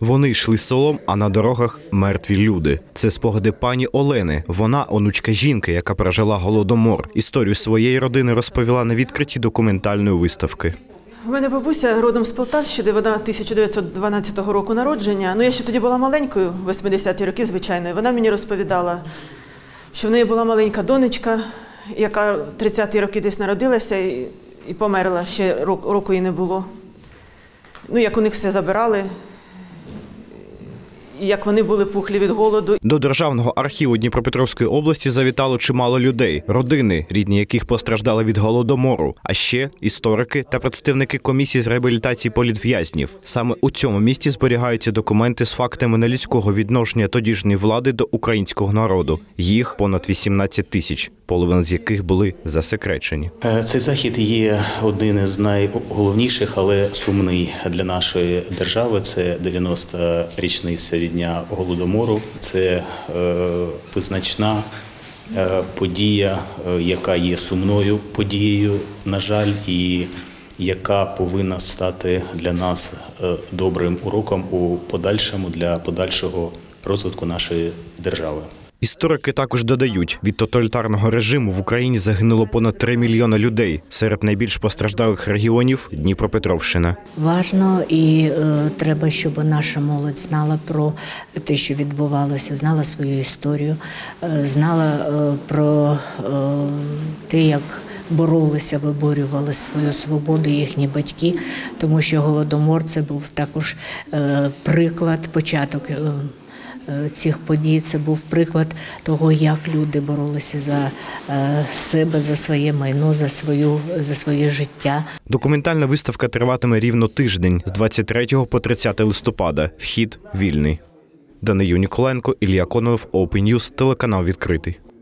Вони йшли селом, а на дорогах – мертві люди. Це спогади пані Олени. Вона – онучка жінки, яка пережила Голодомор. Історію своєї родини розповіла на відкритті документальної виставки. У мене бабуся родом з Полтавщини, вона 1912 року народження. Я ще тоді була маленькою, 80-ті роки, звичайно. Вона мені розповідала, що в неї була маленька донечка, яка в 30-ті роки десь народилася і померла, ще року їй не було. Як у них все забирали, і як вони були пухлі від голоду. До Державного архіву Дніпропетровської області завітало чимало людей, родини, рідні яких постраждали від Голодомору, а ще історики та представники комісії з реабілітації політв'язнів. Саме у цьому місці зберігаються документи з фактами нелюдського відношення тодішньої влади до українського народу. Їх понад 18 тисяч, половина з яких були засекречені. Цей захід є один із найголовніших, але сумний для нашої держави. Це 90-та річниця від дня Голодомору. Це визначна подія, яка є сумною подією, на жаль, і яка повинна стати для нас добрим уроком у подальшому, для подальшого розвитку нашої держави. Історики також додають, від тоталітарного режиму в Україні загинуло понад 3 мільйони людей. Серед найбільш постраждалих регіонів – Дніпропетровщина. Важно і треба, щоб наша молодь знала про те, що відбувалося, знала свою історію, знала про те, як боролися, виборювали свою свободу їхні батьки, тому що Голодомор – це був також приклад, початок цих подій. Це був приклад того, як люди боролися за себе, за своє майно, за своє життя. Документальна виставка триватиме рівно тиждень з 23 по 30 листопада. Вхід вільний. Данию Ніколенко, Ілля Кононов, Open News, телеканал «Відкритий».